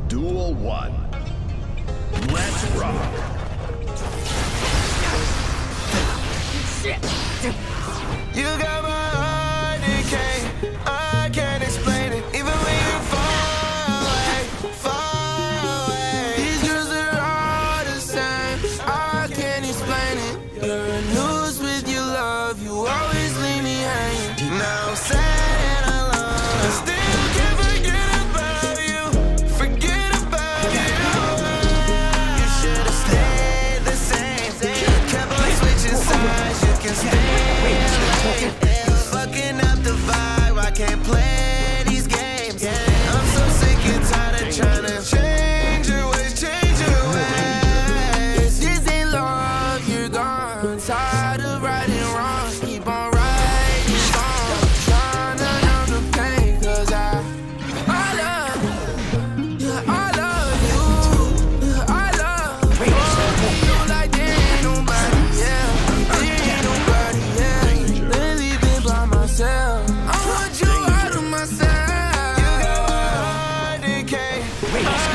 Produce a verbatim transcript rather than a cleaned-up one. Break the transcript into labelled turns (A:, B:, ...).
A: Duel one. Let's rock.
B: You got my heart decay. I can't explain it. Even when you far away, far away. These girls are all the same. I can't explain it. You're a noose with your love. You always leave me hanging. Now I'm sad and alone. I still can't forget about you. Forget about you. You should have stayed the same. Kept on switching sides. You can stay. You fucking up the vibe. I can't play these games. I'm so sick and tired of trying to change your ways, change your ways. This ain't love, you're gone. Tired of righting wrongs. Keep on writing songs. Trying to numb the pain. Cause I, I love, yeah, I love you. Yeah, I love you like there ain't nobody, yeah. There ain't nobody, yeah. Lately been by myself. I want you out of myself. You got my heart decay.